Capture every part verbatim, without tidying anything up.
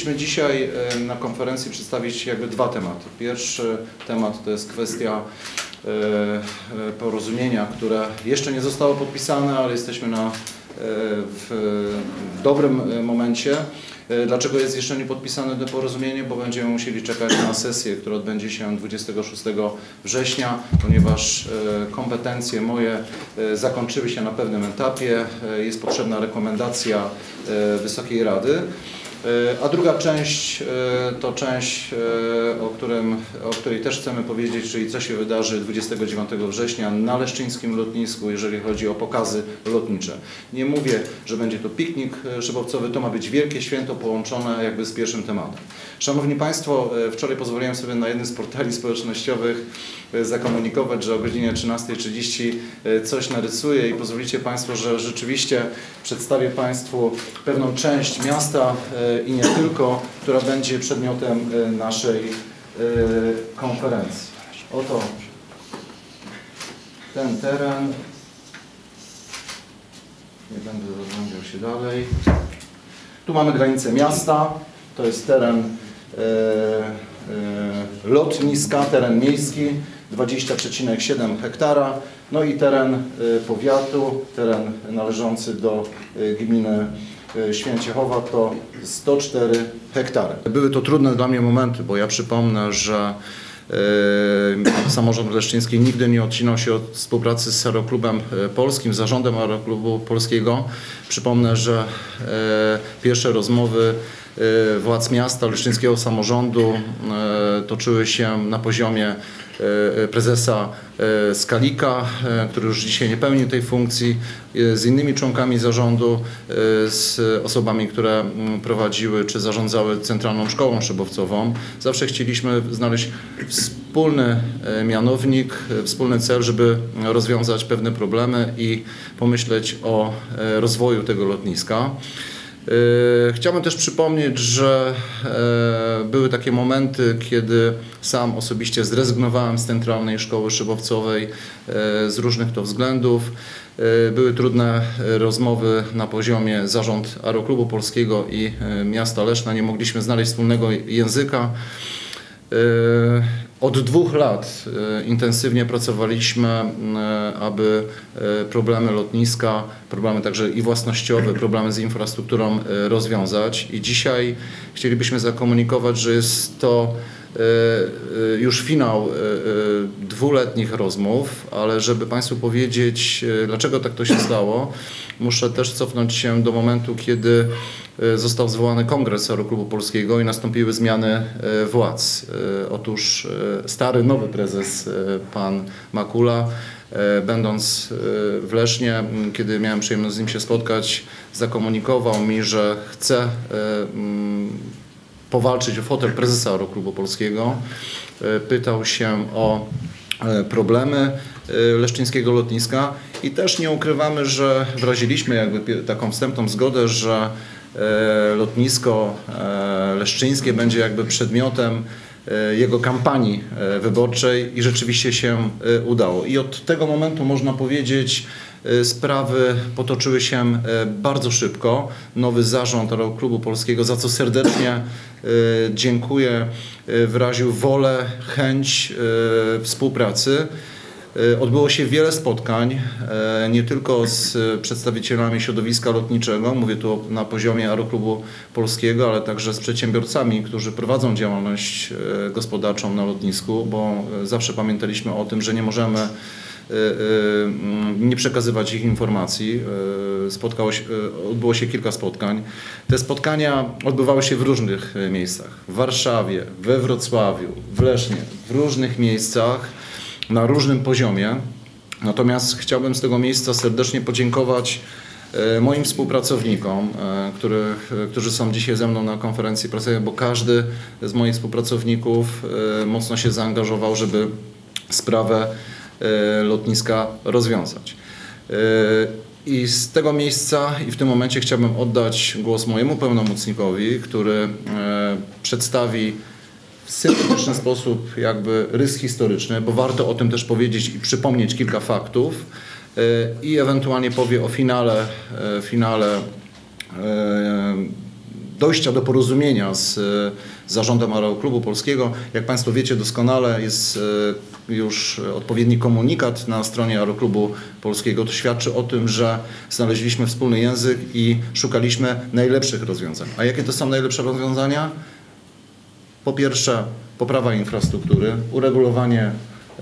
Chcieliśmy dzisiaj na konferencji przedstawić jakby dwa tematy. Pierwszy temat to jest kwestia porozumienia, które jeszcze nie zostało podpisane, ale jesteśmy na, w dobrym momencie. Dlaczego jest jeszcze nie podpisane to porozumienie? Bo będziemy musieli czekać na sesję, która odbędzie się dwudziestego szóstego września, ponieważ kompetencje moje zakończyły się na pewnym etapie. Jest potrzebna rekomendacja Wysokiej Rady. A druga część to część, o, którym, o której też chcemy powiedzieć, czyli co się wydarzy dwudziestego dziewiątego września na Leszczyńskim lotnisku, jeżeli chodzi o pokazy lotnicze. Nie mówię, że będzie to piknik szybowcowy, to ma być wielkie święto połączone jakby z pierwszym tematem. Szanowni Państwo, wczoraj pozwoliłem sobie na jednym z portali społecznościowych zakomunikować, że o godzinie trzynastej trzydzieści coś narysuję i pozwolicie Państwo, że rzeczywiście przedstawię Państwu pewną część miasta i nie tylko, która będzie przedmiotem naszej konferencji. Oto ten teren. Nie będę rozglądał się dalej. Tu mamy granicę miasta. To jest teren e, e, lotniska, teren miejski, dwadzieścia przecinek siedem hektara. No i teren e, powiatu, teren należący do e, gminy Święciechowa to sto cztery hektary. Były to trudne dla mnie momenty, bo ja przypomnę, że e, samorząd leszczyński nigdy nie odcinał się od współpracy z Aeroklubem Polskim, zarządem Aeroklubu Polskiego. Przypomnę, że e, pierwsze rozmowy e, władz miasta, leszczyńskiego samorządu e, toczyły się na poziomie prezesa Skalika, który już dzisiaj nie pełni tej funkcji, z innymi członkami zarządu, z osobami, które prowadziły czy zarządzały Centralną Szkołą Szybowcową. Zawsze chcieliśmy znaleźć wspólny mianownik, wspólny cel, żeby rozwiązać pewne problemy i pomyśleć o rozwoju tego lotniska. Chciałbym też przypomnieć, że były takie momenty, kiedy sam osobiście zrezygnowałem z Centralnej Szkoły Szybowcowej z różnych to względów. Były trudne rozmowy na poziomie zarząd Aeroklubu Polskiego i miasta Leszna. Nie mogliśmy znaleźć wspólnego języka. Od dwóch lat intensywnie pracowaliśmy, aby problemy lotniska, problemy także i własnościowe, problemy z infrastrukturą rozwiązać. I dzisiaj chcielibyśmy zakomunikować, że jest to już finał dwuletnich rozmów, ale żeby Państwu powiedzieć, dlaczego tak to się stało, muszę też cofnąć się do momentu, kiedy został zwołany kongres Aeroklubu Polskiego i nastąpiły zmiany władz. Otóż stary, nowy prezes, pan Makula, będąc w Lesznie, kiedy miałem przyjemność z nim się spotkać, zakomunikował mi, że chce powalczyć o fotel prezesa Aeroklubu Polskiego. Pytał się o problemy leszczyńskiego lotniska i też nie ukrywamy, że wyraziliśmy jakby taką wstępną zgodę, że lotnisko leszczyńskie będzie jakby przedmiotem jego kampanii wyborczej i rzeczywiście się udało. I od tego momentu można powiedzieć, sprawy potoczyły się bardzo szybko. Nowy zarząd Aeroklubu Polskiego, za co serdecznie dziękuję, wyraził wolę, chęć współpracy. Odbyło się wiele spotkań, nie tylko z przedstawicielami środowiska lotniczego, mówię tu na poziomie Aeroklubu Polskiego, ale także z przedsiębiorcami, którzy prowadzą działalność gospodarczą na lotnisku, bo zawsze pamiętaliśmy o tym, że nie możemy nie przekazywać ich informacji. Spotkało się, odbyło się kilka spotkań. Te spotkania odbywały się w różnych miejscach. W Warszawie, we Wrocławiu, w Lesznie, w różnych miejscach, na różnym poziomie. Natomiast chciałbym z tego miejsca serdecznie podziękować moim współpracownikom, których, którzy są dzisiaj ze mną na konferencji prasowej, bo każdy z moich współpracowników mocno się zaangażował, żeby sprawę lotniska rozwiązać. I z tego miejsca i w tym momencie chciałbym oddać głos mojemu pełnomocnikowi, który przedstawi w syntetyczny sposób jakby rys historyczny, bo warto o tym też powiedzieć i przypomnieć kilka faktów i ewentualnie powie o finale, finale dojścia do porozumienia z zarządem Aeroklubu Polskiego. Jak Państwo wiecie doskonale, jest już odpowiedni komunikat na stronie Aeroklubu Polskiego. To świadczy o tym, że znaleźliśmy wspólny język i szukaliśmy najlepszych rozwiązań. A jakie to są najlepsze rozwiązania? Po pierwsze, poprawa infrastruktury, uregulowanie e,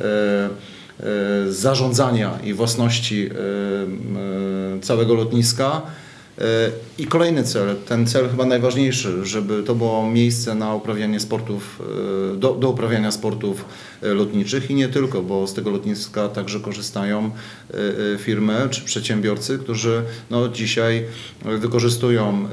e, zarządzania i własności e, e, całego lotniska. I kolejny cel, ten cel chyba najważniejszy, żeby to było miejsce na uprawianie sportów, do, do uprawiania sportów lotniczych i nie tylko, bo z tego lotniska także korzystają firmy czy przedsiębiorcy, którzy no, dzisiaj wykorzystują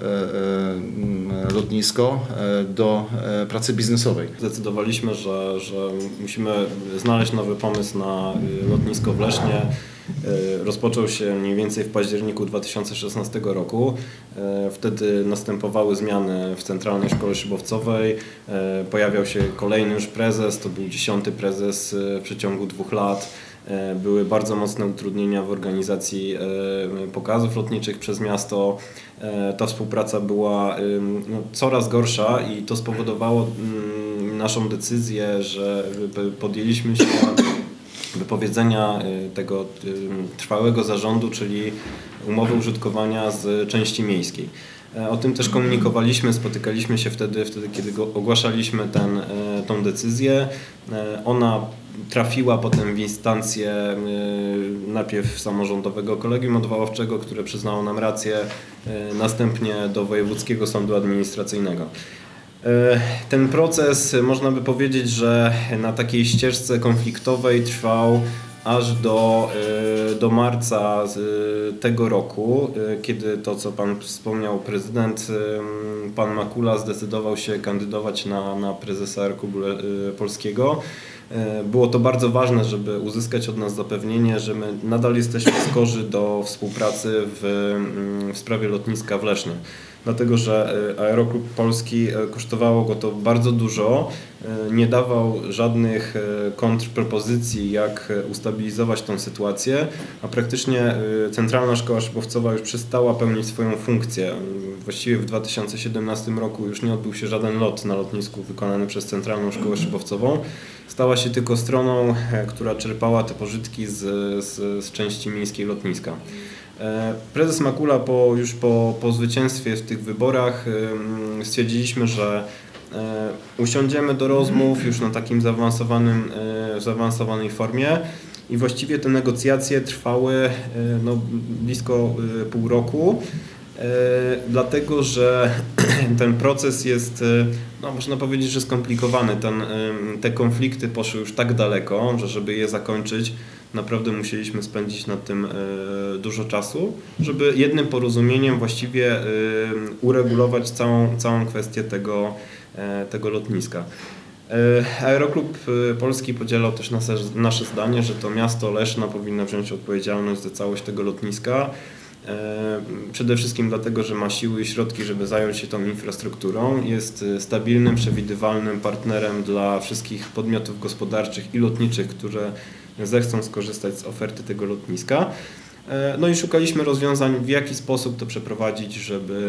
lotnisko do pracy biznesowej. Zdecydowaliśmy, że, że musimy znaleźć nowy pomysł na lotnisko w Lesznie. Rozpoczął się mniej więcej w październiku dwa tysiące szesnastego roku. Wtedy następowały zmiany w Centralnej Szkole Szybowcowej. Pojawiał się kolejny już prezes, to był dziesiąty prezes w przeciągu dwóch lat. Były bardzo mocne utrudnienia w organizacji pokazów lotniczych przez miasto. Ta współpraca była no, coraz gorsza i to spowodowało naszą decyzję, że podjęliśmy się wypowiedzenia tego trwałego zarządu, czyli umowy użytkowania z części miejskiej. O tym też komunikowaliśmy, spotykaliśmy się wtedy, wtedy kiedy go ogłaszaliśmy ten, tą decyzję. Ona trafiła potem w instancję najpierw samorządowego kolegium odwoławczego, które przyznało nam rację, następnie do Wojewódzkiego Sądu Administracyjnego. Ten proces, można by powiedzieć, że na takiej ścieżce konfliktowej trwał aż do, do marca tego roku, kiedy to, co Pan wspomniał, prezydent, Pan Makula zdecydował się kandydować na, na prezesa Aeroklubu Polskiego. Było to bardzo ważne, żeby uzyskać od nas zapewnienie, że my nadal jesteśmy skorzy do współpracy w, w sprawie lotniska w Lesznie. Dlatego, że Aeroklub Polski kosztowało go to bardzo dużo, nie dawał żadnych kontrpropozycji, jak ustabilizować tą sytuację, a praktycznie Centralna Szkoła Szybowcowa już przestała pełnić swoją funkcję. Właściwie w dwa tysiące siedemnastym roku już nie odbył się żaden lot na lotnisku wykonany przez Centralną Szkołę Szybowcową. Stała się tylko stroną, która czerpała te pożytki z, z, z części miejskiej lotniska. Prezes Makula po, już po, po zwycięstwie w tych wyborach stwierdziliśmy, że usiądziemy do rozmów już na takim zaawansowanym, zaawansowanej formie i właściwie te negocjacje trwały no, blisko pół roku. Dlatego, że ten proces jest, no, można powiedzieć, że skomplikowany. Ten, te konflikty poszły już tak daleko, że żeby je zakończyć, naprawdę musieliśmy spędzić nad tym dużo czasu, żeby jednym porozumieniem właściwie uregulować całą, całą kwestię tego, tego lotniska. Aeroklub Polski podzielał też nasze, nasze zdanie, że to miasto Leszno powinno wziąć odpowiedzialność za całość tego lotniska. Przede wszystkim dlatego, że ma siły i środki, żeby zająć się tą infrastrukturą. Jest stabilnym, przewidywalnym partnerem dla wszystkich podmiotów gospodarczych i lotniczych, które zechcą skorzystać z oferty tego lotniska. No i szukaliśmy rozwiązań, w jaki sposób to przeprowadzić, żeby,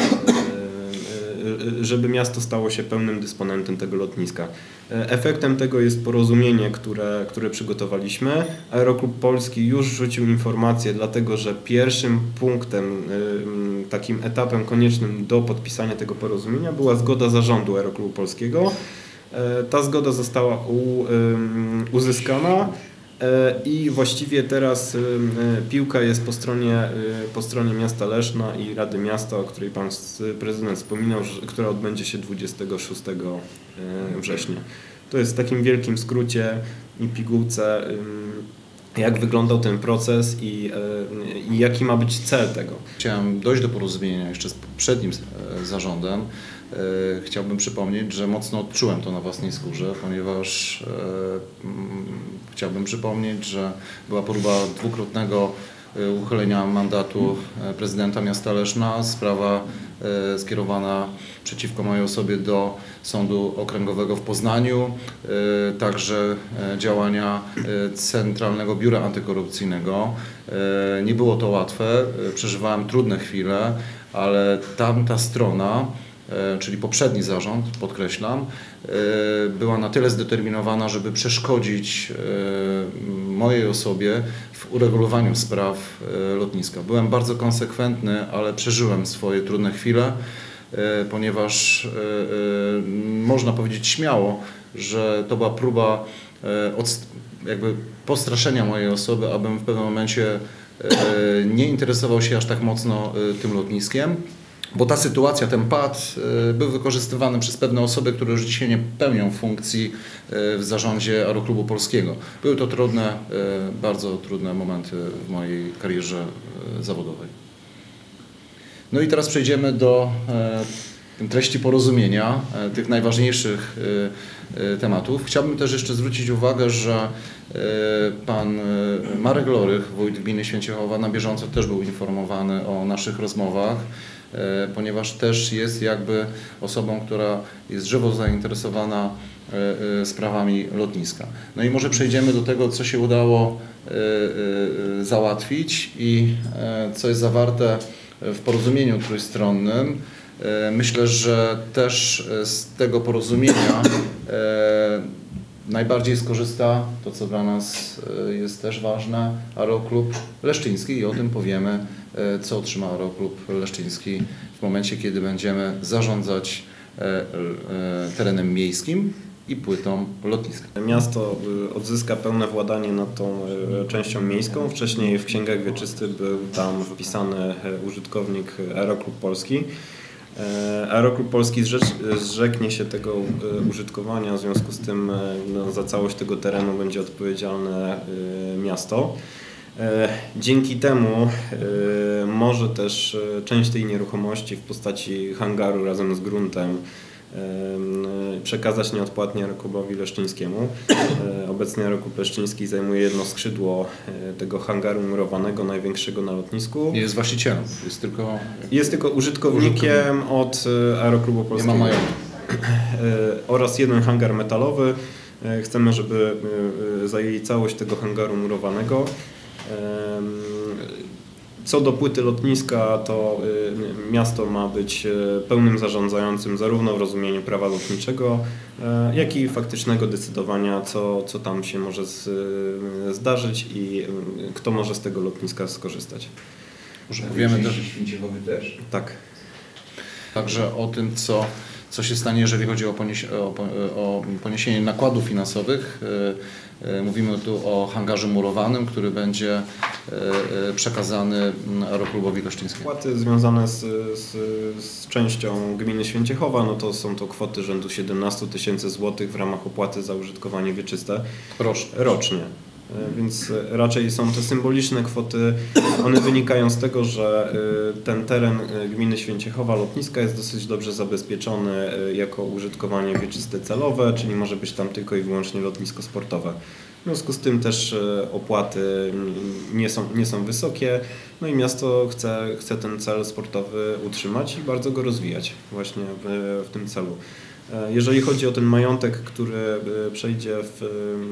żeby miasto stało się pełnym dysponentem tego lotniska. Efektem tego jest porozumienie, które, które przygotowaliśmy. Aeroklub Polski już rzucił informację, dlatego że pierwszym punktem, takim etapem koniecznym do podpisania tego porozumienia była zgoda zarządu Aeroklubu Polskiego. Ta zgoda została u, uzyskana i właściwie teraz piłka jest po stronie, po stronie miasta Leszna i Rady Miasta, o której Pan Prezydent wspominał, która odbędzie się dwudziestego szóstego września. To jest w takim wielkim skrócie i pigułce, jak wyglądał ten proces i, i jaki ma być cel tego. Chciałem dojść do porozumienia jeszcze z poprzednim zarządem. Chciałbym przypomnieć, że mocno odczułem to na własnej skórze, ponieważ chciałbym przypomnieć, że była próba dwukrotnego uchylenia mandatu prezydenta miasta Leszna. Sprawa skierowana przeciwko mojej osobie do Sądu Okręgowego w Poznaniu, także działania Centralnego Biura Antykorupcyjnego. Nie było to łatwe, przeżywałem trudne chwile, ale tamta strona czyli poprzedni zarząd, podkreślam, była na tyle zdeterminowana, żeby przeszkodzić mojej osobie w uregulowaniu spraw lotniska. Byłem bardzo konsekwentny, ale przeżyłem swoje trudne chwile, ponieważ można powiedzieć śmiało, że to była próba jakby postraszenia mojej osoby, abym w pewnym momencie nie interesował się aż tak mocno tym lotniskiem, bo ta sytuacja, ten pad był wykorzystywany przez pewne osoby, które już dzisiaj nie pełnią funkcji w zarządzie Aeroklubu Polskiego. Były to trudne, bardzo trudne momenty w mojej karierze zawodowej. No i teraz przejdziemy do treści porozumienia, tych najważniejszych tematów. Chciałbym też jeszcze zwrócić uwagę, że pan Marek Lorych, wójt gminy Święciechowa, na bieżąco też był informowany o naszych rozmowach, ponieważ też jest jakby osobą, która jest żywo zainteresowana sprawami lotniska. No i może przejdziemy do tego, co się udało załatwić i co jest zawarte w porozumieniu trójstronnym. Myślę, że też z tego porozumienia najbardziej skorzysta to, co dla nas jest też ważne, Aeroklub Leszczyński i o tym powiemy, co otrzyma Aeroklub Leszczyński w momencie, kiedy będziemy zarządzać terenem miejskim i płytą lotniska. Miasto odzyska pełne władanie nad tą częścią miejską. Wcześniej w księgach wieczystych był tam wpisany użytkownik Aeroklub Polski. Aeroklub Polski zrzeknie się tego użytkowania, w związku z tym no, za całość tego terenu będzie odpowiedzialne miasto. Dzięki temu może też część tej nieruchomości w postaci hangaru razem z gruntem przekazać nieodpłatnie Aeroklubowi Leszczyńskiemu. Obecnie Aeroklub Leszczyński zajmuje jedno skrzydło tego hangaru murowanego, największego na lotnisku. Nie jest właścicielem, jest tylko... Jest tylko użytkownikiem od Aeroklubu Polskiego. Nie ma majątku. Oraz jeden hangar metalowy. Chcemy, żeby zajęli całość tego hangaru murowanego. Co do płyty lotniska, to miasto ma być pełnym zarządzającym zarówno w rozumieniu prawa lotniczego, jak i faktycznego decydowania, co, co tam się może z, zdarzyć i kto może z tego lotniska skorzystać. Może powiemy też... Święciechowy też. Tak. Także o tym, co, co się stanie, jeżeli chodzi o, ponieś o, o poniesienie nakładów finansowych. Mówimy tu o hangarze murowanym, który będzie przekazany Aeroklubowi Leszczyńskiemu. Płaty związane z, z, z częścią gminy Święciechowa, no to są to kwoty rzędu siedemnaście tysięcy złotych w ramach opłaty za użytkowanie wieczyste rocznie. rocznie. Więc raczej są to symboliczne kwoty. One wynikają z tego, że ten teren gminy Święciechowa lotniska jest dosyć dobrze zabezpieczony jako użytkowanie wieczyste celowe, czyli może być tam tylko i wyłącznie lotnisko sportowe. W związku z tym też opłaty nie są, nie są wysokie, no i miasto chce, chce ten cel sportowy utrzymać i bardzo go rozwijać właśnie w, w tym celu. Jeżeli chodzi o ten majątek, który przejdzie w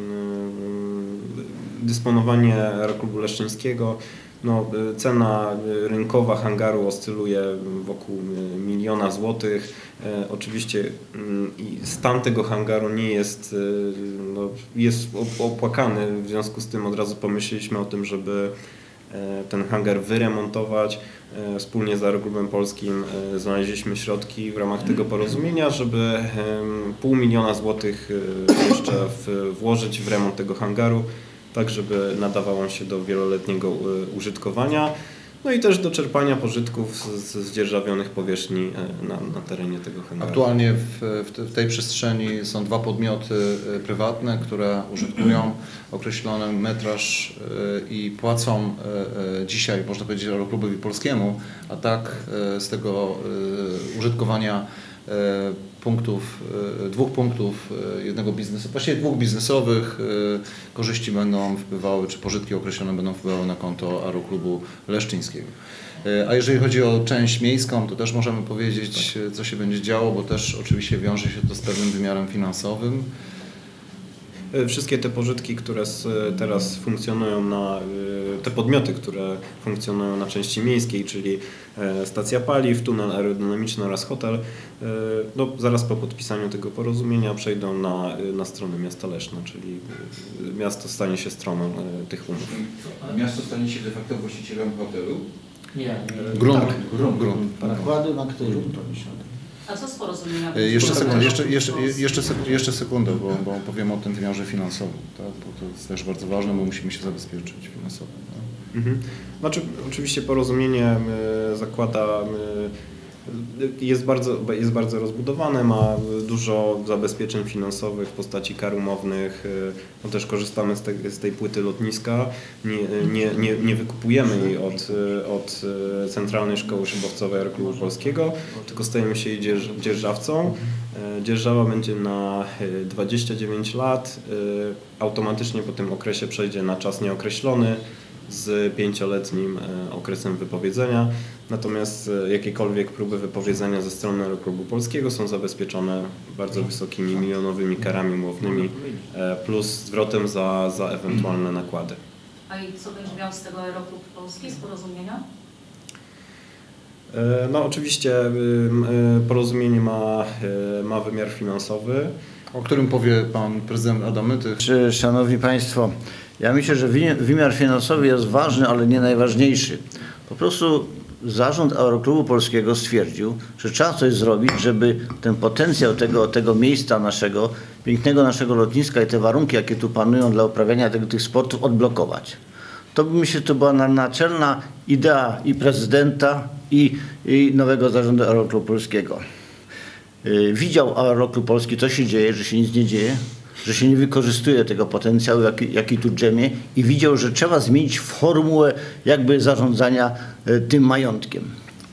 dysponowanie Aeroklubu Leszczyńskiego, no, cena rynkowa hangaru oscyluje wokół miliona złotych. Oczywiście stan tego hangaru nie jest, no, jest opłakany, w związku z tym od razu pomyśleliśmy o tym, żeby ten hangar wyremontować. Wspólnie z Aeroklubem Polskim znaleźliśmy środki w ramach tego porozumienia, żeby pół miliona złotych jeszcze włożyć w remont tego hangaru, tak żeby nadawał on się do wieloletniego użytkowania, no i też do czerpania pożytków z, z dzierżawionych powierzchni na, na terenie tego hangaru. Aktualnie w, w tej przestrzeni są dwa podmioty prywatne, które użytkują określony metraż i płacą dzisiaj, można powiedzieć, Aeroklubowi Polskiemu, a tak z tego użytkowania punktów, dwóch punktów, jednego biznesu, właściwie dwóch biznesowych, korzyści będą wpływały, czy pożytki określone będą wpływały na konto Aeroklubu Leszczyńskiego. A jeżeli chodzi o część miejską, to też możemy powiedzieć, co się będzie działo, bo też oczywiście wiąże się to z pewnym wymiarem finansowym. Wszystkie te pożytki, które teraz funkcjonują na, te podmioty, które funkcjonują na części miejskiej, czyli stacja paliw, tunel aerodynamiczny oraz hotel, no, zaraz po podpisaniu tego porozumienia przejdą na, na stronę miasta Leszna, czyli miasto stanie się stroną tych umów. A miasto stanie się de facto właścicielem hotelu? Nie, nie. Grunt. Tak. Grunt. Grunt. Nakłady na który grunt poniesione. A co z porozumienia? Jeszcze sekundę, jeszcze, jeszcze, jeszcze, sekundę, jeszcze sekundę bo, bo powiem o tym wymiarze finansowym, tak? Bo to jest też bardzo ważne, bo musimy się zabezpieczyć finansowo. Tak? Mhm. Znaczy, oczywiście porozumienie y, zakłada, y, jest, bardzo, jest bardzo rozbudowane, ma dużo zabezpieczeń finansowych w postaci kar umownych, y, no też korzystamy z, te, z tej płyty lotniska, nie, nie, nie, nie wykupujemy jej od, od Centralnej Szkoły Szybowcowej Aeroklubu Polskiego, tylko stajemy się jej dzierż, dzierżawcą. Dzierżawa będzie na dwadzieścia dziewięć lat, automatycznie po tym okresie przejdzie na czas nieokreślony z pięcioletnim okresem wypowiedzenia, natomiast jakiekolwiek próby wypowiedzenia ze strony Aeroklubu Polskiego są zabezpieczone bardzo wysokimi milionowymi karami umownymi plus zwrotem za, za ewentualne nakłady. A i co będzie miał z tego Aeroklub Polski, z porozumienia? No oczywiście porozumienie ma, ma wymiar finansowy. O którym powie pan prezydent Adamyty. Szanowni Państwo, ja myślę, że wymiar finansowy jest ważny, ale nie najważniejszy. Po prostu zarząd Aeroklubu Polskiego stwierdził, że trzeba coś zrobić, żeby ten potencjał tego, tego miejsca naszego, pięknego naszego lotniska i te warunki, jakie tu panują dla uprawiania tego, tych sportów, odblokować. To myślę, że to była naczelna idea i prezydenta, i, i nowego zarządu Aeroklubu Polskiego. Widział Aeroklub Polski, co się dzieje, że się nic nie dzieje, że się nie wykorzystuje tego potencjału, jaki, jaki tu drzemie, i widział, że trzeba zmienić formułę jakby zarządzania tym majątkiem.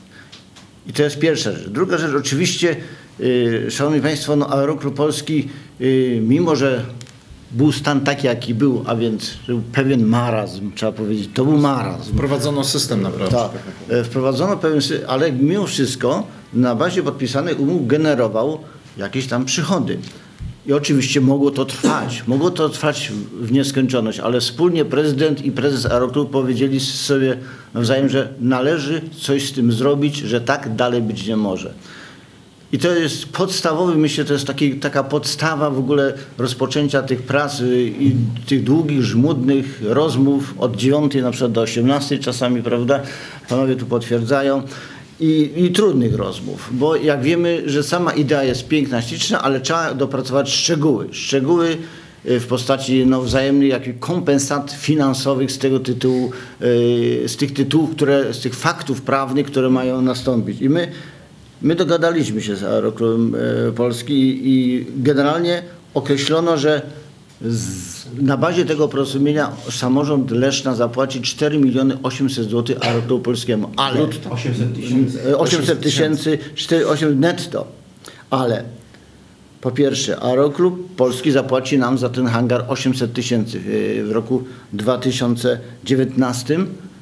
I to jest pierwsza rzecz. Druga rzecz, oczywiście, Szanowni Państwo, no Aeroklub Polski, mimo że był stan taki, jaki był, a więc był pewien marazm, trzeba powiedzieć, to był marazm. Wprowadzono system naprawdę. Tak, wprowadzono pewien system, ale mimo wszystko na bazie podpisanych umów generował jakieś tam przychody. I oczywiście mogło to trwać, mogło to trwać w nieskończoność, ale wspólnie prezydent i prezes Aeroklubu powiedzieli sobie nawzajem, że należy coś z tym zrobić, że tak dalej być nie może. I to jest podstawowy, myślę, to jest taki, taka podstawa w ogóle rozpoczęcia tych prac i tych długich, żmudnych rozmów od dziewiątej na przykład do osiemnastej czasami, prawda? Panowie tu potwierdzają. I, i trudnych rozmów, bo jak wiemy, że sama idea jest piękna, śliczna, ale trzeba dopracować szczegóły. Szczegóły w postaci no, wzajemnych jakich kompensat finansowych z tego tytułu, z tych tytułów, które, z tych faktów prawnych, które mają nastąpić. I my My dogadaliśmy się z Aeroklubem Polski i generalnie określono, że z, na bazie tego porozumienia samorząd Leszna zapłaci cztery miliony osiemset złotych Aeroklubu Polskiemu, ale osiemset tysięcy. osiemset tysięcy netto, ale po pierwsze Aeroklub Polski zapłaci nam za ten hangar osiemset tysięcy w roku dwa tysiące dziewiętnastym.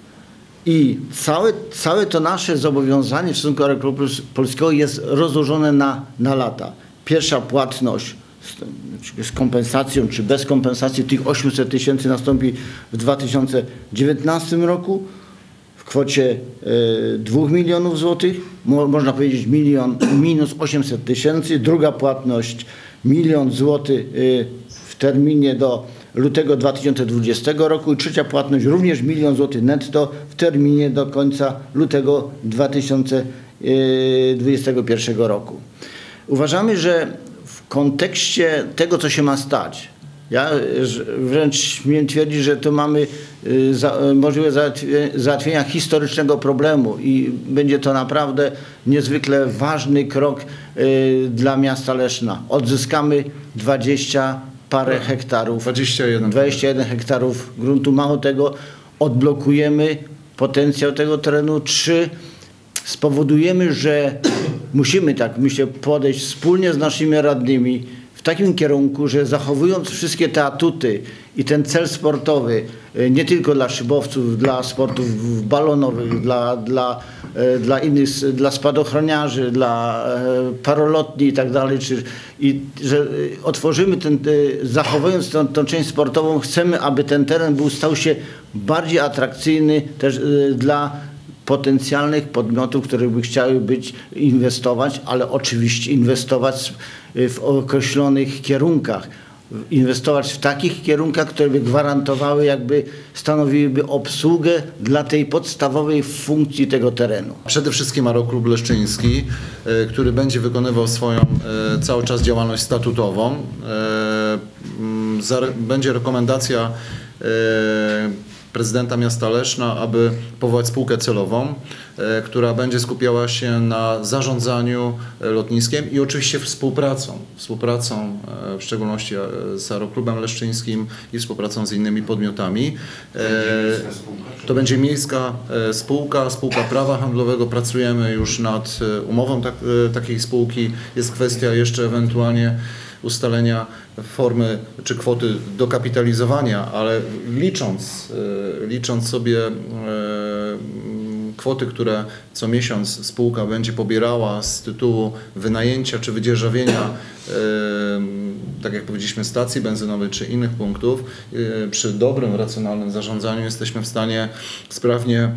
I całe, całe to nasze zobowiązanie w stosunku do Aeroklubu Polskiego jest rozłożone na, na lata. Pierwsza płatność z, z kompensacją czy bez kompensacji tych osiemset tysięcy nastąpi w dwa tysiące dziewiętnastym roku w kwocie e, dwóch milionów złotych. Mo, można powiedzieć milion minus osiemset tysięcy. Druga płatność milion złotych e, w terminie do lutego dwa tysiące dwudziestego roku i trzecia płatność również milion złotych netto w terminie do końca lutego dwa tysiące dwudziestego pierwszego roku. Uważamy, że w kontekście tego, co się ma stać, ja wręcz śmiem twierdzić, że to mamy za, możliwe załatwienia historycznego problemu i będzie to naprawdę niezwykle ważny krok y, dla miasta Leszna. Odzyskamy dwadzieścia parę hektarów, dwadzieścia jeden. dwadzieścia jeden hektarów gruntu. Mało tego, odblokujemy potencjał tego terenu. Trzy, spowodujemy, że musimy, tak myślę, podejść wspólnie z naszymi radnymi w takim kierunku, że zachowując wszystkie te atuty i ten cel sportowy, nie tylko dla szybowców, dla sportów balonowych, dla, dla, dla innych, dla spadochroniarzy, dla parolotni i tak dalej, czy, i że otworzymy ten, zachowując tą, tą część sportową, chcemy, aby ten teren był, stał się bardziej atrakcyjny też dla potencjalnych podmiotów, które by chciały być, inwestować, ale oczywiście inwestować w określonych kierunkach. Inwestować w takich kierunkach, które by gwarantowały, jakby stanowiłyby obsługę dla tej podstawowej funkcji tego terenu. Przede wszystkim Aeroklub Leszczyński, który będzie wykonywał swoją cały czas działalność statutową. Będzie rekomendacja prezydenta miasta Leszna, aby powołać spółkę celową, która będzie skupiała się na zarządzaniu lotniskiem i oczywiście współpracą, współpracą w szczególności z Aeroklubem Leszczyńskim i współpracą z innymi podmiotami. To będzie miejska spółka, spółka prawa handlowego. Pracujemy już nad umową tak, takiej spółki. Jest kwestia jeszcze ewentualnie ustalenia formy czy kwoty dokapitalizowania, ale licząc, licząc sobie kwoty, które co miesiąc spółka będzie pobierała z tytułu wynajęcia czy wydzierżawienia, tak jak powiedzieliśmy, stacji benzynowej czy innych punktów, przy dobrym, racjonalnym zarządzaniu jesteśmy w stanie sprawnie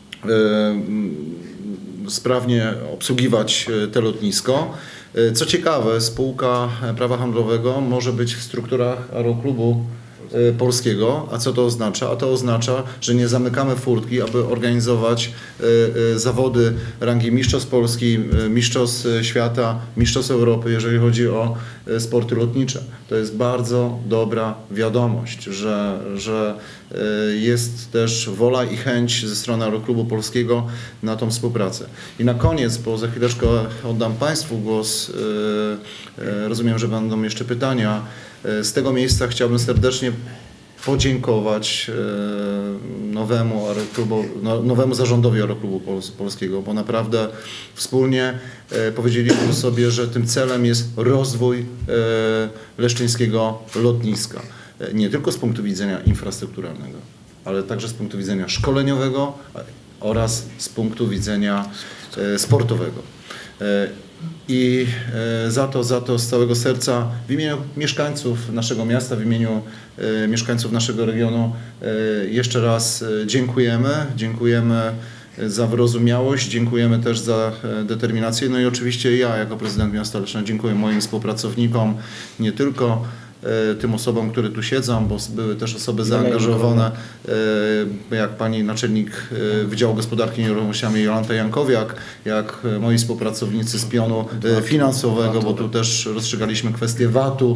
sprawnie obsługiwać te lotnisko. Co ciekawe, spółka prawa handlowego może być w strukturach Aeroklubu Polskiego. A co to oznacza? A to oznacza, że nie zamykamy furtki, aby organizować zawody rangi mistrzostw Polski, mistrzostw świata, mistrzostw Europy, jeżeli chodzi o sporty lotnicze. To jest bardzo dobra wiadomość, że, że jest też wola i chęć ze strony Aeroklubu Polskiego na tą współpracę. I na koniec, bo za chwileczkę oddam Państwu głos, rozumiem, że będą jeszcze pytania. Z tego miejsca chciałbym serdecznie podziękować nowemu, Aeroklubu, nowemu zarządowi Aeroklubu Polskiego, bo naprawdę wspólnie powiedzieliśmy sobie, że tym celem jest rozwój leszczyńskiego lotniska. Nie tylko z punktu widzenia infrastrukturalnego, ale także z punktu widzenia szkoleniowego oraz z punktu widzenia sportowego. I za to, za to z całego serca w imieniu mieszkańców naszego miasta, w imieniu mieszkańców naszego regionu jeszcze raz dziękujemy. Dziękujemy za wyrozumiałość, dziękujemy też za determinację. No i oczywiście ja jako prezydent miasta Leszna dziękuję moim współpracownikom, nie tylko tym osobom, które tu siedzą, bo były też osoby zaangażowane, jak pani naczelnik Wydziału Gospodarki Nieruchomościami Jolanta Jankowiak, jak moi współpracownicy z pionu finansowego, bo tu też rozstrzygaliśmy kwestię vatu.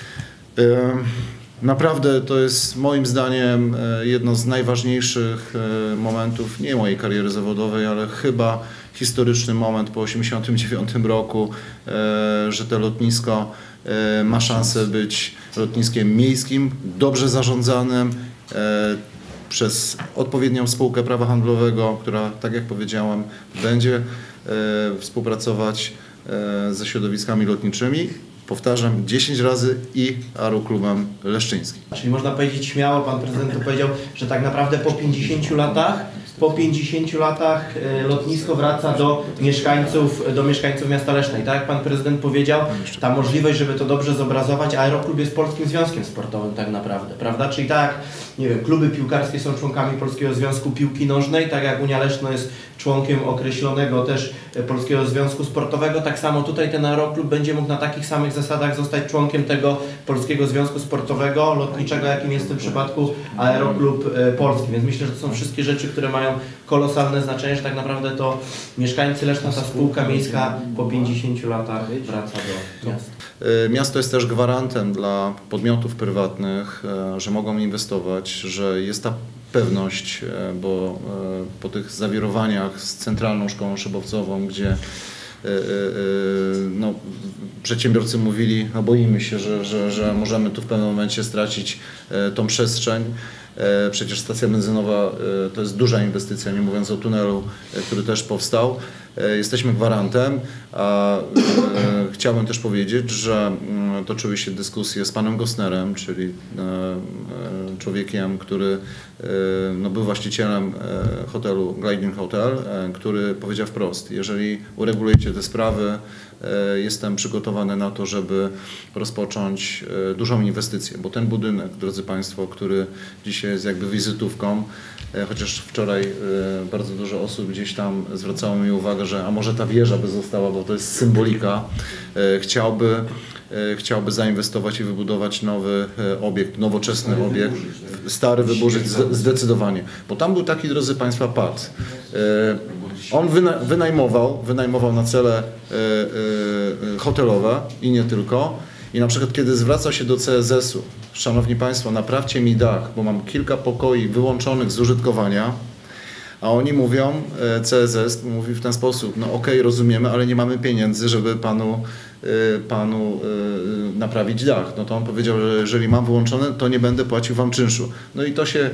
Naprawdę to jest moim zdaniem jedno z najważniejszych momentów, nie mojej kariery zawodowej, ale chyba historyczny moment po osiemdziesiątym dziewiątym roku, że to lotnisko ma szansę być lotniskiem miejskim, dobrze zarządzanym przez odpowiednią spółkę prawa handlowego, która, tak jak powiedziałem, będzie współpracować ze środowiskami lotniczymi. Powtarzam, dziesięć razy i Aeroklubem Leszczyńskim. Czyli można powiedzieć śmiało, pan prezydent tu powiedział, że tak naprawdę po pięćdziesięciu latach, po pięćdziesięciu latach lotnisko wraca do mieszkańców, do mieszkańców miasta Leszna. I tak jak pan prezydent powiedział, ta możliwość, żeby to dobrze zobrazować, Aeroklub jest Polskim Związkiem Sportowym tak naprawdę, prawda? Czyli tak jak, nie wiem, kluby piłkarskie są członkami Polskiego Związku Piłki Nożnej, tak jak Unia Leszno jest członkiem określonego też Polskiego Związku Sportowego, tak samo tutaj ten Aeroklub będzie mógł na takich samych zasadach zostać członkiem tego Polskiego Związku Sportowego, lotniczego, jakim jest w tym przypadku Aeroklub Polski. Więc myślę, że to są wszystkie rzeczy, które mają kolosalne znaczenie, że tak naprawdę to mieszkańcy Leszna, ta spółka miejska po pięćdziesięciu latach wraca do miasta. Miasto jest też gwarantem dla podmiotów prywatnych, że mogą inwestować, że jest ta pewność, bo po tych zawirowaniach z Centralną Szkołą Szybowcową, gdzie no, przedsiębiorcy mówili, no boimy się, że, że, że możemy tu w pewnym momencie stracić tą przestrzeń. Przecież stacja benzynowa to jest duża inwestycja, nie mówiąc o tunelu, który też powstał. Jesteśmy gwarantem, a chciałbym też powiedzieć, że toczyły się dyskusje z panem Gostnerem, czyli człowiekiem, który no, był właścicielem hotelu Gliding Hotel, który powiedział wprost, jeżeli uregulujecie te sprawy, jestem przygotowany na to, żeby rozpocząć dużą inwestycję, bo ten budynek, drodzy Państwo, który dzisiaj jest jakby wizytówką, chociaż wczoraj bardzo dużo osób gdzieś tam zwracało mi uwagę, że a może ta wieża by została, bo to jest symbolika, chciałby, chciałby zainwestować i wybudować nowy obiekt, nowoczesny obiekt, stary wyburzyć zdecydowanie, bo tam był taki, drodzy Państwa, pad. On wynajmował, wynajmował na cele hotelowe i nie tylko. I na przykład kiedy zwracał się do C S S-u, szanowni Państwo, naprawcie mi dach, bo mam kilka pokoi wyłączonych z użytkowania, a oni mówią, C S S mówi w ten sposób, no okej, okay, rozumiemy, ale nie mamy pieniędzy, żeby panu, panu naprawić dach. No to on powiedział, że jeżeli mam wyłączone, to nie będę płacił wam czynszu. No i to się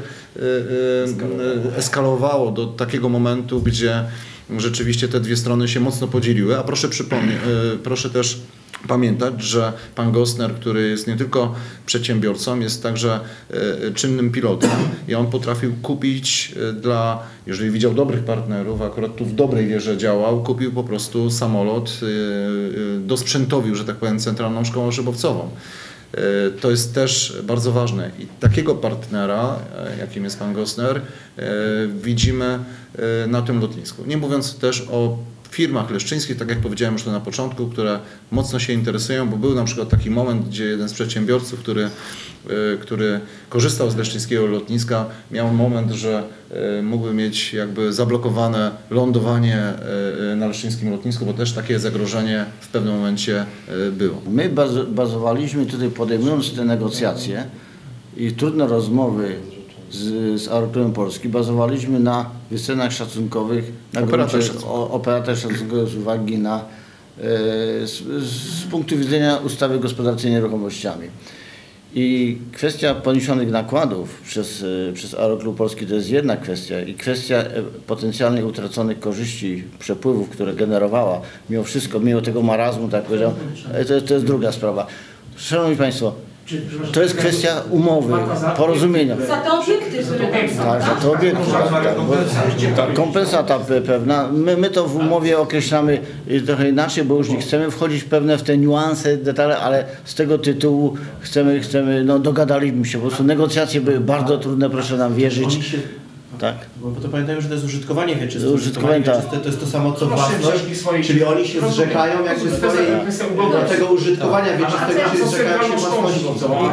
eskalowało do takiego momentu, gdzie rzeczywiście te dwie strony się mocno podzieliły, a proszę przypomnieć, proszę też pamiętać, że pan Gostner, który jest nie tylko przedsiębiorcą, jest także czynnym pilotem i on potrafił kupić dla, jeżeli widział dobrych partnerów, akurat tu w dobrej wierze działał, kupił po prostu samolot, dosprzętowił, że tak powiem, Centralną Szkołę Szybowcową. To jest też bardzo ważne i takiego partnera, jakim jest pan Gostner, widzimy na tym lotnisku. Nie mówiąc też o firmach leszczyńskich, tak jak powiedziałem już to na początku, które mocno się interesują, bo był na przykład taki moment, gdzie jeden z przedsiębiorców, który, który korzystał z leszczyńskiego lotniska, miał moment, że mógłby mieć jakby zablokowane lądowanie na leszczyńskim lotnisku, bo też takie zagrożenie w pewnym momencie było. My bazowaliśmy tutaj, podejmując te negocjacje i trudne rozmowy z, z Aeroklubem Polski, bazowaliśmy na wycenach szacunkowych, na gruncie operatach szacunkowych z uwagi na, e, z, z punktu widzenia ustawy gospodarczej nieruchomościami. I kwestia poniesionych nakładów przez, przez Aeroklub Polski to jest jedna kwestia i kwestia potencjalnie utraconych korzyści, przepływów, które generowała, mimo wszystko, mimo tego marazmu, tak powiedziałem, to, to jest druga sprawa. Szanowni Państwo, to jest kwestia umowy, porozumienia. Za te obiekty, które tam są. Tak, za te obiekty. Tak, tak, bo kompensata pewna. My, my to w umowie określamy trochę inaczej, bo już nie chcemy wchodzić w pewne w te niuanse, detale, ale z tego tytułu chcemy, chcemy, no dogadaliśmy się. Po prostu negocjacje były bardzo trudne, proszę nam wierzyć. Tak. Bo to pamiętajmy, że to jest użytkowanie wieczyste. Użytkowanie wieczyste to jest to samo co własność, czyli oni się zrzekają jakby swojej, do tego użytkowania wieczystego się zrzekają się własności.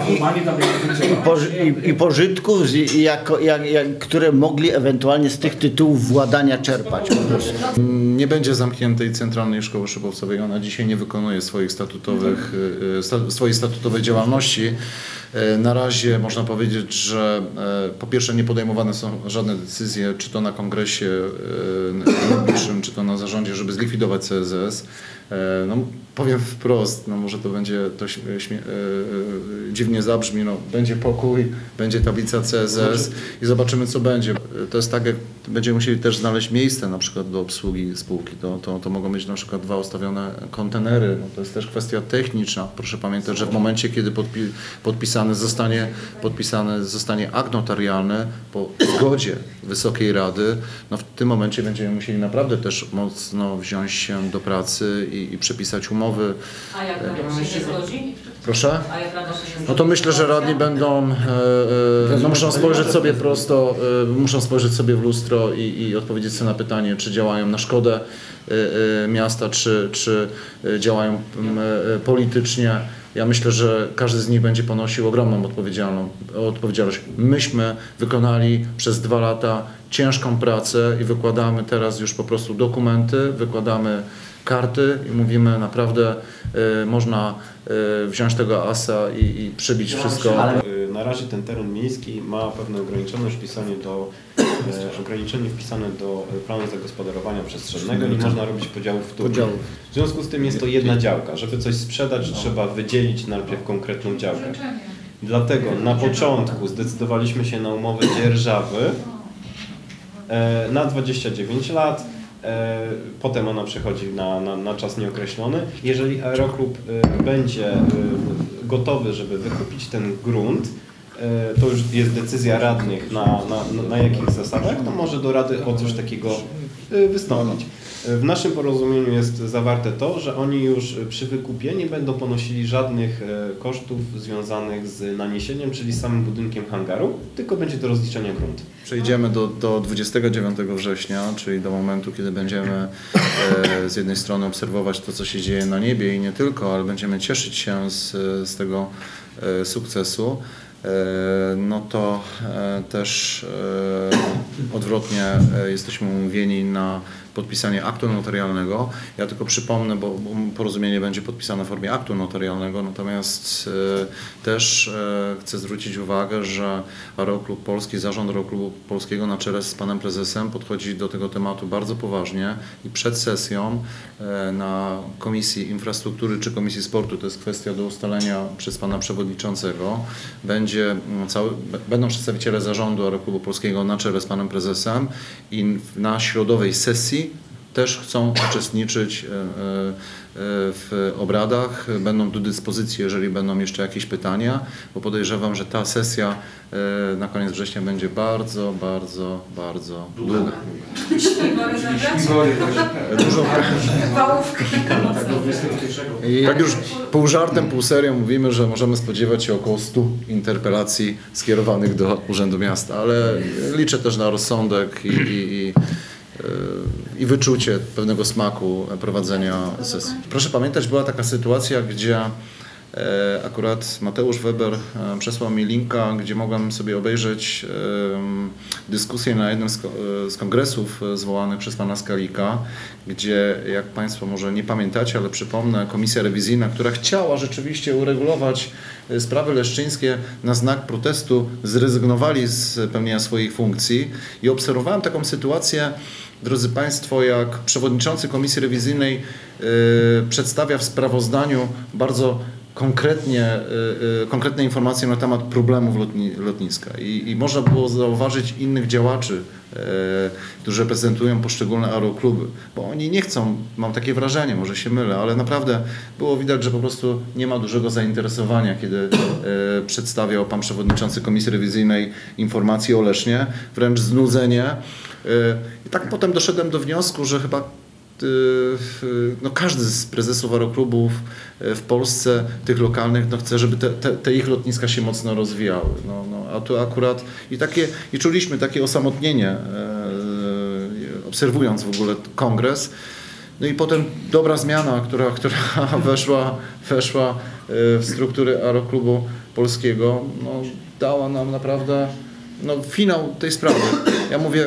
I, poży, i, i pożytków, i jako, jak, jak, które mogli ewentualnie z tych tytułów władania czerpać. Nie będzie zamkniętej Centralnej Szkoły Szybowcowej. Ona dzisiaj nie wykonuje swoich statutowych, swojej statutowej działalności. Na razie można powiedzieć, że po pierwsze nie podejmowane są żadne decyzje, czy to na kongresie najbliższym, czy to na zarządzie, żeby zlikwidować C S S. No, powiem wprost, no może to będzie, to śmie, dziwnie zabrzmi, no, będzie pokój, będzie tablica C S S i zobaczymy, co będzie. To jest tak, jak będziemy musieli też znaleźć miejsce na przykład do obsługi spółki. To, to, to mogą być na przykład dwa ustawione kontenery. No, to jest też kwestia techniczna. Proszę pamiętać, że w momencie, kiedy podpi podpisany zostanie, podpisany zostanie akt notarialny po zgodzie Wysokiej Rady, no w tym momencie będziemy musieli naprawdę też mocno wziąć się do pracy i, i przepisać umowy. A jak Rada się nie zgodzi? Proszę? A jak Rada się nie zgodzi? No to myślę, że radni będą, e, e, no muszą spojrzeć sobie prosto, e, muszą spojrzeć sobie w lustro i, i odpowiedzieć sobie na pytanie, czy działają na szkodę e, e, miasta, czy, czy działają e, politycznie. Ja myślę, że każdy z nich będzie ponosił ogromną odpowiedzialność. Myśmy wykonali przez dwa lata ciężką pracę i wykładamy teraz już po prostu dokumenty, wykładamy karty i mówimy naprawdę y, można y, wziąć tego asa i, i przybić wszystko. Ale na razie ten teren miejski ma pewne ograniczone wpisanie do, e, ograniczenie wpisane do planu zagospodarowania przestrzennego. Nie można robić podziałów wtórnych. W związku z tym jest to jedna działka. Żeby coś sprzedać, trzeba wydzielić najpierw konkretną działkę. Dlatego na początku zdecydowaliśmy się na umowę dzierżawy e, na dwadzieścia dziewięć lat. Potem ona przechodzi na, na, na czas nieokreślony. Jeżeli Aeroklub będzie gotowy, żeby wykupić ten grunt, to już jest decyzja radnych na, na, na jakich zasadach, to może do Rady o coś takiego wystąpić. W naszym porozumieniu jest zawarte to, że oni już przy wykupie nie będą ponosili żadnych kosztów związanych z naniesieniem, czyli samym budynkiem hangaru, tylko będzie to rozliczenie gruntu. Przejdziemy do, do dwudziestego dziewiątego września, czyli do momentu, kiedy będziemy e, z jednej strony obserwować to, co się dzieje na niebie i nie tylko, ale będziemy cieszyć się z, z tego e, sukcesu. No to też odwrotnie jesteśmy umówieni na podpisanie aktu notarialnego. Ja tylko przypomnę, bo porozumienie będzie podpisane w formie aktu notarialnego, natomiast też chcę zwrócić uwagę, że Aeroklub Polski, zarząd Aeroklubu Polskiego na czele z panem prezesem podchodzi do tego tematu bardzo poważnie i przed sesją na Komisji Infrastruktury czy Komisji Sportu, to jest kwestia do ustalenia przez pana przewodniczącego, będzie cały, będą przedstawiciele zarządu Aeroklubu Polskiego na czele z panem prezesem i na środowej sesji też chcą uczestniczyć w obradach, będą do dyspozycji, jeżeli będą jeszcze jakieś pytania, bo podejrzewam, że ta sesja na koniec września będzie bardzo, bardzo, bardzo długa. Dużo. Tak już pół żartem, pół serio mówimy, że możemy spodziewać się około stu interpelacji skierowanych do Urzędu Miasta, ale liczę też na rozsądek i, i, i i wyczucie pewnego smaku prowadzenia sesji. Proszę pamiętać, była taka sytuacja, gdzie akurat Mateusz Weber przesłał mi linka, gdzie mogłem sobie obejrzeć dyskusję na jednym z kongresów zwołanych przez pana Skalika, gdzie, jak państwo może nie pamiętacie, ale przypomnę, komisja rewizyjna, która chciała rzeczywiście uregulować sprawy leszczyńskie, na znak protestu zrezygnowali z pełnienia swoich funkcji i obserwowałem taką sytuację, drodzy państwo, jak przewodniczący komisji rewizyjnej yy, przedstawia w sprawozdaniu bardzo konkretnie, yy, konkretne informacje na temat problemów lotni, lotniska. I, I można było zauważyć innych działaczy, yy, którzy reprezentują poszczególne aerokluby, bo oni nie chcą, mam takie wrażenie, może się mylę, ale naprawdę było widać, że po prostu nie ma dużego zainteresowania, kiedy yy, przedstawiał pan przewodniczący komisji rewizyjnej informacje o Lesznie, wręcz znudzenie. I tak potem doszedłem do wniosku, że chyba no każdy z prezesów aeroklubów w Polsce, tych lokalnych, no chce, żeby te, te, te ich lotniska się mocno rozwijały. No, no, a tu akurat i, takie, i czuliśmy takie osamotnienie, e, obserwując w ogóle kongres. No i potem dobra zmiana, która, która weszła, weszła w struktury Aeroklubu Polskiego, no, dała nam naprawdę no, finał tej sprawy. Ja mówię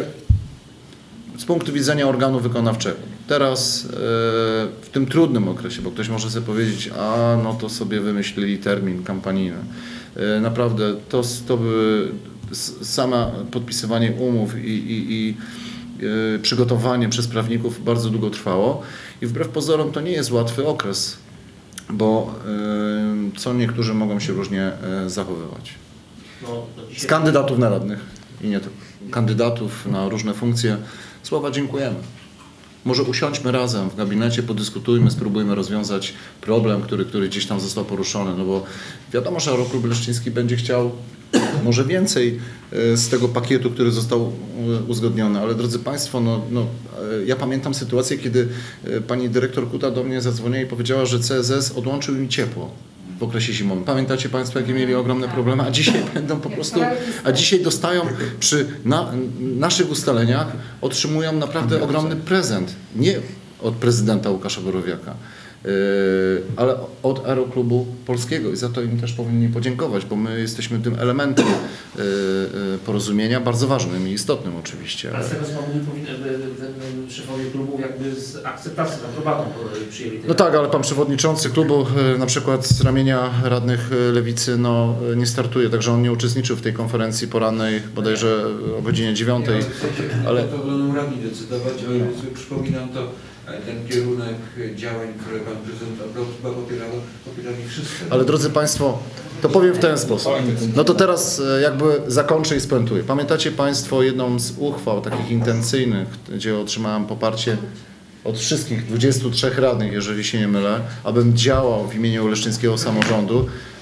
z punktu widzenia organu wykonawczego. Teraz w tym trudnym okresie, bo ktoś może sobie powiedzieć, a no to sobie wymyślili termin kampanijny. Naprawdę to, to by sama podpisywanie umów i, i, i przygotowanie przez prawników bardzo długo trwało i wbrew pozorom to nie jest łatwy okres, bo co niektórzy mogą się różnie zachowywać. Z kandydatów na radnych i nie tylko, kandydatów na różne funkcje słowa dziękujemy. Może usiądźmy razem w gabinecie, podyskutujmy, spróbujmy rozwiązać problem, który, który gdzieś tam został poruszony, no bo wiadomo, że Aeroklub Leszczyński będzie chciał może więcej z tego pakietu, który został uzgodniony, ale drodzy państwo, no, no, ja pamiętam sytuację, kiedy pani dyrektor Kuta do mnie zadzwoniła i powiedziała, że C S S odłączył mi ciepło w okresie zimowym. Pamiętacie państwo, jakie mieli ogromne problemy, a dzisiaj będą po prostu, a dzisiaj dostają przy na, naszych ustaleniach, otrzymują naprawdę ogromny prezent. Nie od prezydenta Łukasza Borowiaka, yy, ale od Aeroklubu Polskiego i za to im też powinni podziękować, bo my jesteśmy tym elementem yy, yy, porozumienia, bardzo ważnym i istotnym oczywiście. Ale z tego co nie powinien szefowie klubu jakby z akceptacją, z aprobatą przyjęli. No tak, ale pan przewodniczący klubu na przykład z ramienia radnych Lewicy no, nie startuje, także on nie uczestniczył w tej konferencji porannej bodajże o godzinie dziewiątej. Ale to będą radni decydować, ale przypominam to ten kierunek działań, które pan prezydent chyba popierał, popierali wszyscy. Ale drodzy państwo, to powiem w ten sposób. No to teraz jakby zakończę i spuentuję. Pamiętacie państwo jedną z uchwał takich intencyjnych, gdzie otrzymałem poparcie od wszystkich dwudziestu trzech radnych, jeżeli się nie mylę, abym działał w imieniu leszczyńskiego samorządu.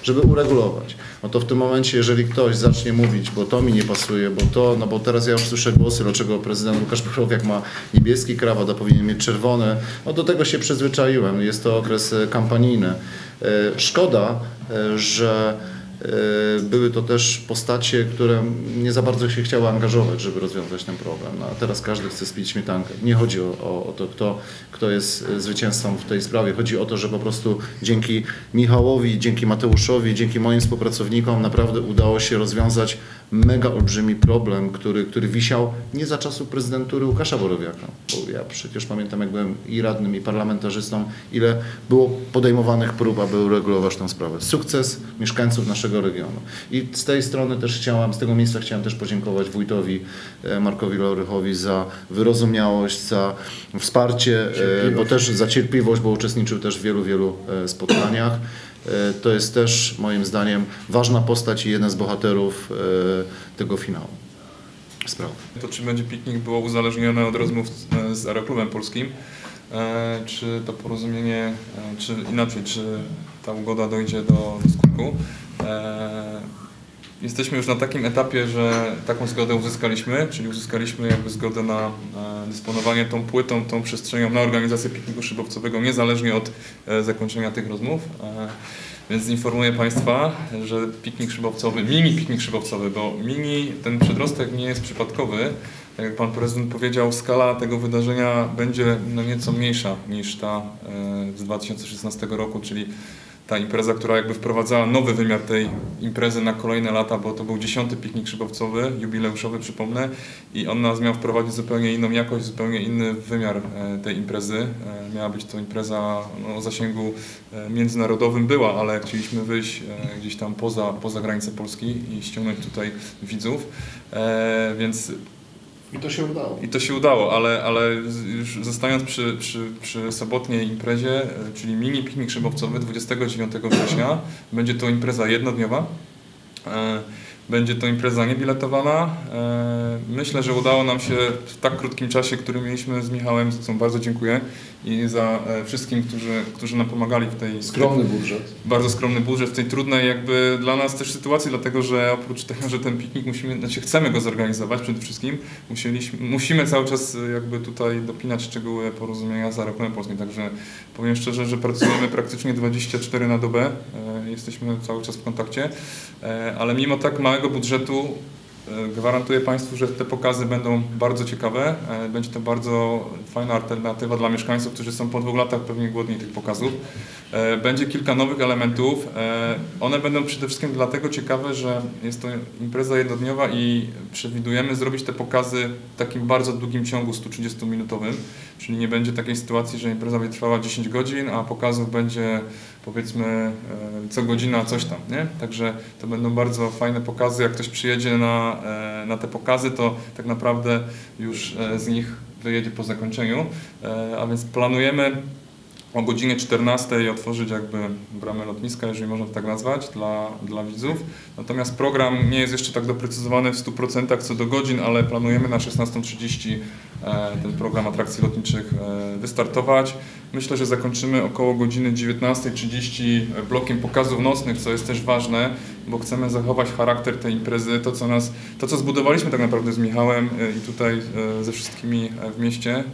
żeby uregulować. No to w tym momencie, jeżeli ktoś zacznie mówić, bo to mi nie pasuje, bo to, no bo teraz ja już słyszę głosy, dlaczego prezydent Łukasz Borowiak ma niebieski krawat, a powinien mieć czerwony, no do tego się przyzwyczaiłem, jest to okres kampanijny. Szkoda, że były to też postacie, które nie za bardzo się chciały angażować, żeby rozwiązać ten problem. No, a teraz każdy chce spić śmietankę. Nie chodzi o, o, o to, kto, kto jest zwycięzcą w tej sprawie. Chodzi o to, że po prostu dzięki Michałowi, dzięki Mateuszowi, dzięki moim współpracownikom naprawdę udało się rozwiązać mega olbrzymi problem, który, który wisiał nie za czasów prezydentury Łukasza Borowiaka. Bo ja przecież pamiętam, jak byłem i radnym, i parlamentarzystą, ile było podejmowanych prób, aby uregulować tę sprawę. Sukces mieszkańców naszego regionu. I z tej strony też chciałem, z tego miejsca chciałem też podziękować wójtowi Markowi Laurychowi za wyrozumiałość, za wsparcie, bo też za cierpliwość, bo uczestniczył też w wielu, wielu spotkaniach. To jest też moim zdaniem ważna postać i jeden z bohaterów tego finału sprawy. To czy będzie piknik było uzależnione od rozmów z Aeroklubem Polskim, czy to porozumienie, czy inaczej, czy ta ugoda dojdzie do, do skutku. Jesteśmy już na takim etapie, że taką zgodę uzyskaliśmy, czyli uzyskaliśmy jakby zgodę na dysponowanie tą płytą, tą przestrzenią na organizację pikniku szybowcowego niezależnie od zakończenia tych rozmów. Więc informuję Państwa, że piknik szybowcowy, mini piknik szybowcowy, bo mini, ten przedrostek nie jest przypadkowy. Tak jak Pan Prezydent powiedział, skala tego wydarzenia będzie no nieco mniejsza niż ta z dwa tysiące szesnastego roku, czyli ta impreza, która jakby wprowadzała nowy wymiar tej imprezy na kolejne lata, bo to był dziesiąty piknik szybowcowy, jubileuszowy, przypomnę, i on nas miał wprowadzić zupełnie inną jakość, zupełnie inny wymiar tej imprezy. Miała być to impreza no, o zasięgu międzynarodowym była, ale chcieliśmy wyjść gdzieś tam poza, poza granice Polski i ściągnąć tutaj widzów, więc I to się udało. I to się udało, ale, ale już zostając przy, przy, przy sobotniej imprezie, czyli mini piknik szybowcowy dwudziestego dziewiątego września, będzie to impreza jednodniowa. Będzie to impreza niebiletowana. Myślę, że udało nam się w tak krótkim czasie, który mieliśmy z Michałem, za co bardzo dziękuję, i za wszystkim, którzy, którzy nam pomagali w tej... Skromny budżet. Bardzo skromny budżet w tej trudnej jakby dla nas też sytuacji, dlatego że oprócz tego, że ten piknik musimy, znaczy chcemy go zorganizować przede wszystkim, musieliśmy, musimy cały czas jakby tutaj dopinać szczegóły porozumienia z Aeroklubem Polskim, także powiem szczerze, że pracujemy praktycznie dwadzieścia cztery na dobę, jesteśmy cały czas w kontakcie, ale mimo tak małego budżetu gwarantuję Państwu, że te pokazy będą bardzo ciekawe. Będzie to bardzo fajna alternatywa dla mieszkańców, którzy są po dwóch latach pewnie głodni tych pokazów. Będzie kilka nowych elementów. One będą przede wszystkim dlatego ciekawe, że jest to impreza jednodniowa i przewidujemy zrobić te pokazy w takim bardzo długim ciągu sto trzydziestominutowym, czyli nie będzie takiej sytuacji, że impreza będzie trwała dziesięć godzin, a pokazów będzie powiedzmy co godzina coś tam, nie? Także to będą bardzo fajne pokazy. Jak ktoś przyjedzie na, na te pokazy, to tak naprawdę już z nich wyjedzie po zakończeniu. A więc planujemy o godzinie czternastej otworzyć jakby bramę lotniska, jeżeli można to tak nazwać, dla, dla widzów. Natomiast program nie jest jeszcze tak doprecyzowany w stu procentach co do godzin, ale planujemy na szesnastą trzydzieści ten program atrakcji lotniczych wystartować. Myślę, że zakończymy około godziny dziewiętnastej trzydzieści blokiem pokazów nocnych, co jest też ważne, bo chcemy zachować charakter tej imprezy, to co, nas, to, co zbudowaliśmy tak naprawdę z Michałem i tutaj ze wszystkimi w mieście.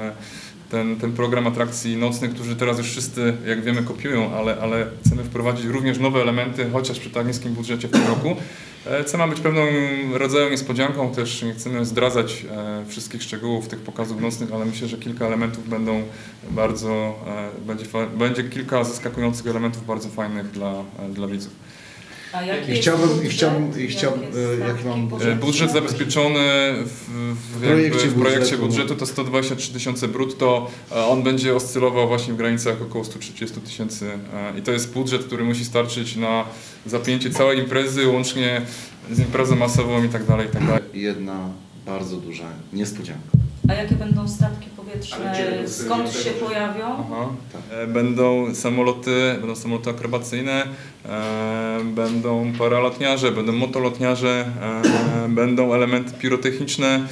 Ten, ten program atrakcji nocnych, którzy teraz już wszyscy, jak wiemy, kopiują, ale, ale chcemy wprowadzić również nowe elementy, chociaż przy tak niskim budżecie w tym roku. Co ma być pewną rodzaju niespodzianką, też nie chcemy zdradzać wszystkich szczegółów tych pokazów nocnych, ale myślę, że kilka elementów będą bardzo, będzie, będzie kilka zaskakujących elementów bardzo fajnych dla, dla widzów. A jaki I chciałbym, budżet? i chciałbym, i chciałbym, Jakie jaki mam budżet? Budżet zabezpieczony w, w, projekcie w projekcie budżetu. budżetu to sto dwadzieścia trzy tysiące brutto. On będzie oscylował właśnie w granicach około stu trzydziestu tysięcy i to jest budżet, który musi starczyć na zapięcie całej imprezy, łącznie z imprezą masową i tak dalej, i tak dalej. Jedna bardzo duża niespodzianka. A jakie będą statki powietrzne? Skąd się pojawią? Aha. Będą samoloty, będą samoloty akrobacyjne, e, będą paralotniarze, będą motolotniarze, e, będą elementy pirotechniczne,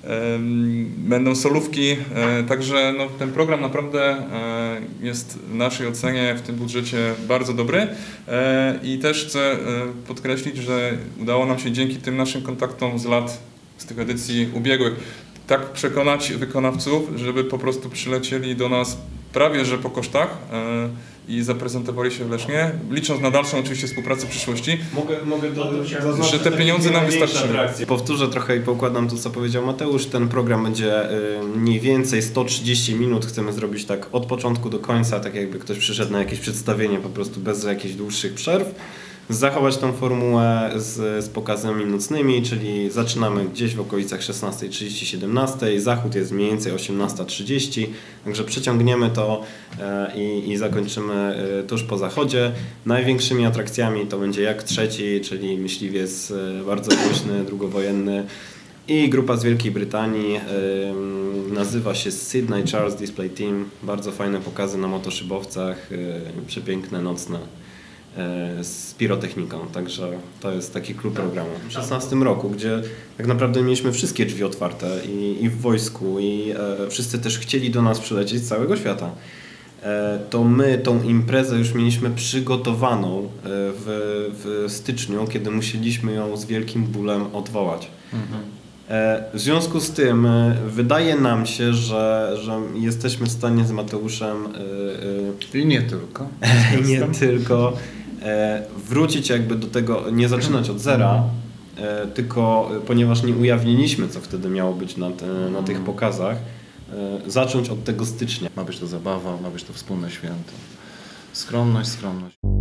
Będą solówki, także no, ten program naprawdę jest w naszej ocenie w tym budżecie bardzo dobry i też chcę podkreślić, że udało nam się dzięki tym naszym kontaktom z lat, z tych edycji ubiegłych, tak przekonać wykonawców, żeby po prostu przylecieli do nas prawie że po kosztach i zaprezentowali się w Lesznie, licząc na dalszą oczywiście współpracę w przyszłości. Mogę, mogę do, że te pieniądze nam wystarczyły. Powtórzę trochę i poukładam to, co powiedział Mateusz. Ten program będzie mniej więcej sto trzydzieści minut. Chcemy zrobić tak od początku do końca, tak jakby ktoś przyszedł na jakieś przedstawienie, po prostu bez jakichś dłuższych przerw. Zachować tą formułę z, z pokazami nocnymi, czyli zaczynamy gdzieś w okolicach szesnasta trzydzieści siedemnaście, zachód jest mniej więcej osiemnasta trzydzieści, także przeciągniemy to e, i, i zakończymy e, tuż po zachodzie. Największymi atrakcjami to będzie Jak Trzeci, czyli myśliwiec e, bardzo głośny, drugowojenny, i grupa z Wielkiej Brytanii, e, nazywa się Sydney Charles Display Team, bardzo fajne pokazy na motoszybowcach, e, przepiękne, nocne, z pirotechniką, także to jest taki klub programu. W szesnastym roku, gdzie tak naprawdę mieliśmy wszystkie drzwi otwarte i, i w wojsku i e, wszyscy też chcieli do nas przylecieć z całego świata. E, to my tą imprezę już mieliśmy przygotowaną e, w, w styczniu, kiedy musieliśmy ją z wielkim bólem odwołać. Mhm. E, w związku z tym e, wydaje nam się, że, że jesteśmy w stanie z Mateuszem e, e, i nie tylko, nie tylko wrócić jakby do tego, nie zaczynać od zera, tylko ponieważ nie ujawniliśmy, co wtedy miało być na, te, na tych pokazach, zacząć od tego stycznia. Ma być to zabawa, ma być to wspólne święto. Skromność, skromność.